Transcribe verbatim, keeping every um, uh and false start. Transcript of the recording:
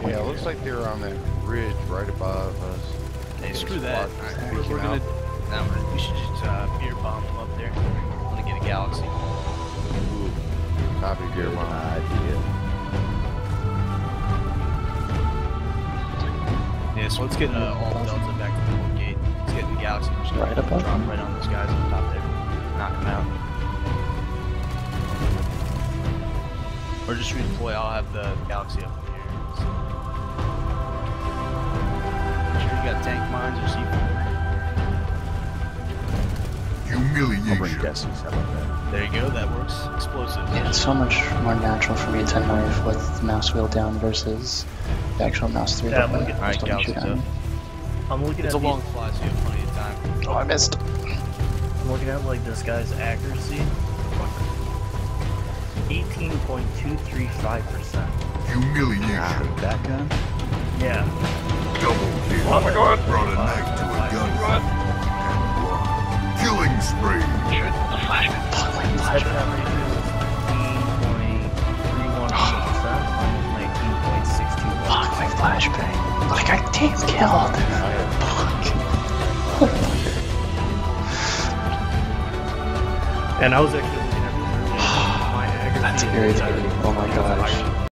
Yeah, it looks like they were on that ridge right above us. Hey, screw that. Alright, We're, we're gonna. Now we should just uh, beer bomb them up there. I'm gonna get a galaxy. Ooh, copy beer Good bomb. idea. Yeah, so let's get uh, all Delta back to the port gate. Let's get the galaxy. We're just gonna Right above drop them? right on those guys on top there. Knock them out. Or just redeploy. I'll have the galaxy up in here. So. Make sure you got tank mines or C four. I'll bring Humiliation. Jesse's. How about that? There you go. That works. Explosive. Yeah, it's so much more natural for me to knife with the mouse wheel down versus the actual mouse through Yeah, the I'm looking- Alright, galaxy's up. I'm looking It's at a long these, fly, so you have plenty of time. Oh, I missed. I'm looking at like this guy's accuracy. eighteen point two three five percent. Humiliation. With that gun? Yeah. Double kill. Oh my god. Brought a knife to a gun. And one. Killing spree. Shoot the flashbang. Pulling His flashbang. headshot ratio is fifteen point three one percent. Mine is nineteen point six two one. Fuck my flashbang. But I got team killed. Fuck. And I was actually looking at this earlier. My accuracy. That's is- irritating. Oh my gosh.